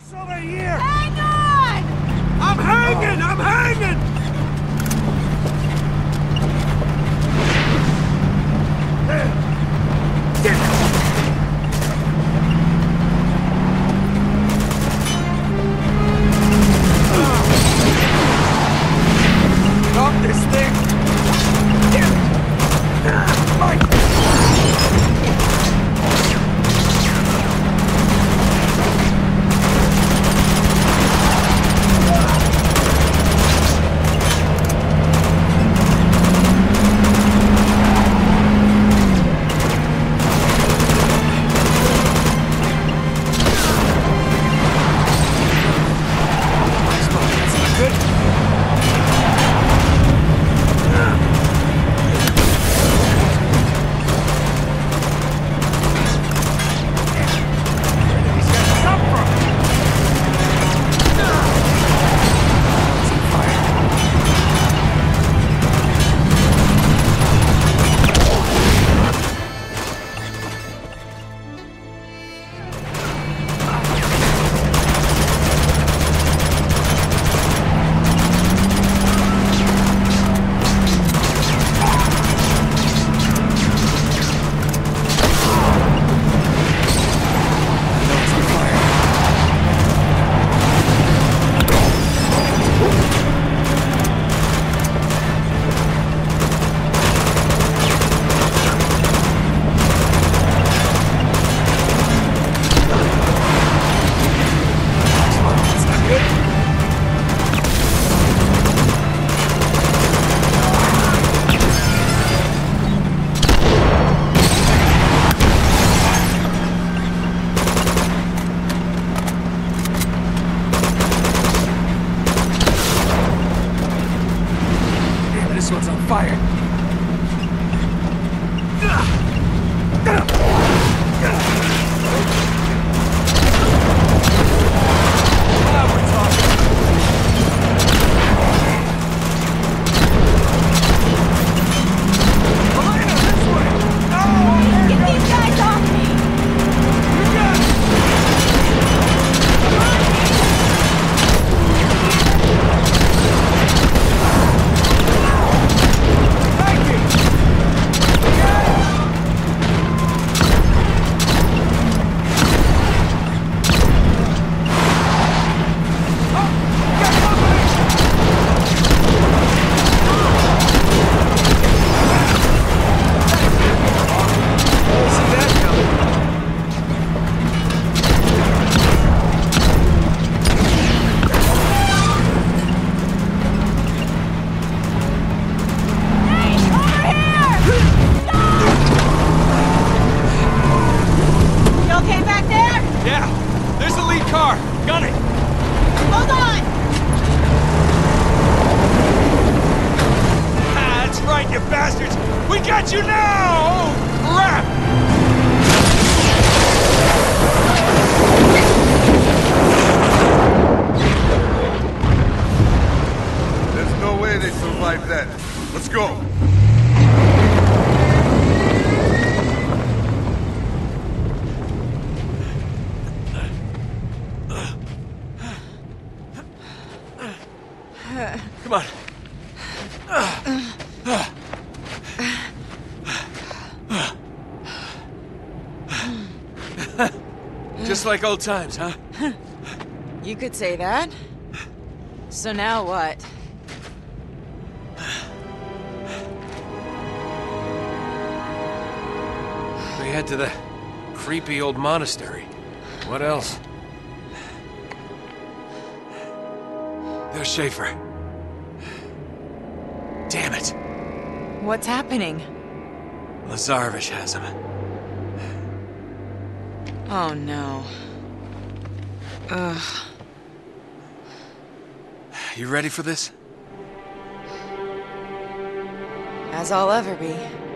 over here! Hang on! I'm hanging! I'm hanging! Stop this thing! This one's on fire. Now we're talking. Elena, this way! No! Get these guys off me! You got it! Thank you! See that coming? You okay back there? Yeah, there's the lead car. Gun it. Hold on! Ah, that's right, you bastards. We got you now. Oh, crap. There's no way they survived that. Let's go. Come on. Just like old times, huh? You could say that. So now what? We head to the creepy old monastery. What else? There's Schaefer. Damn it. What's happening? Lazarevich has him. Oh no. Ugh. You ready for this? As I'll ever be.